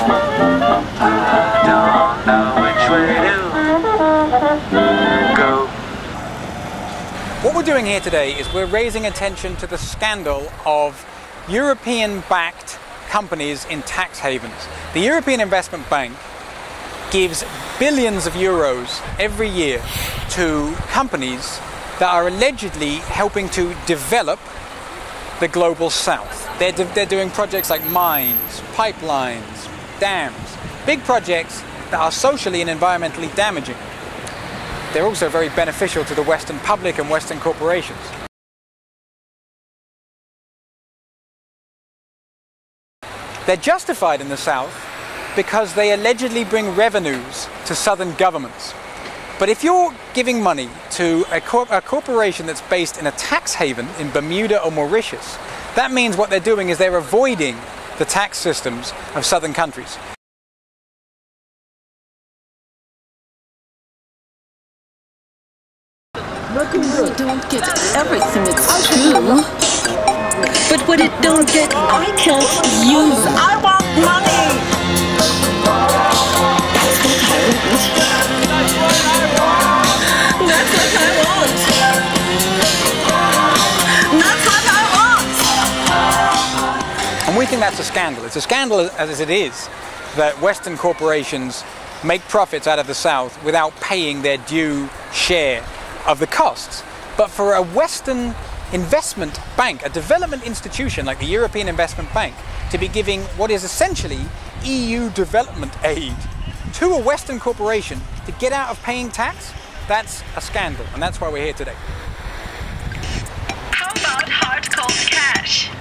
I don't know which way to go. What we're doing here today is we're raising attention to the scandal of European-backed companies in tax havens. The European Investment Bank gives billions of euros every year to companies that are allegedly helping to develop the global south. They're doing projects like mines, pipelines, dams, big projects that are socially and environmentally damaging. They're also very beneficial to the Western public and Western corporations. They're justified in the South because they allegedly bring revenues to southern governments. But if you're giving money to a corporation that's based in a tax haven in Bermuda or Mauritius, that means what they're doing is they're avoiding the tax systems of southern countries. We don't get everything, it's true. But what it don't get, I can't use. I want money! That's what I want. That's what I want. That's what I want! And we think that's a scandal. It's a scandal as it is that Western corporations make profits out of the South without paying their due share of the costs. But for a Western investment bank, a development institution like the European Investment Bank, to be giving what is essentially EU development aid to a Western corporation to get out of paying tax, that's a scandal, and that's why we're here today. How about hard cold cash?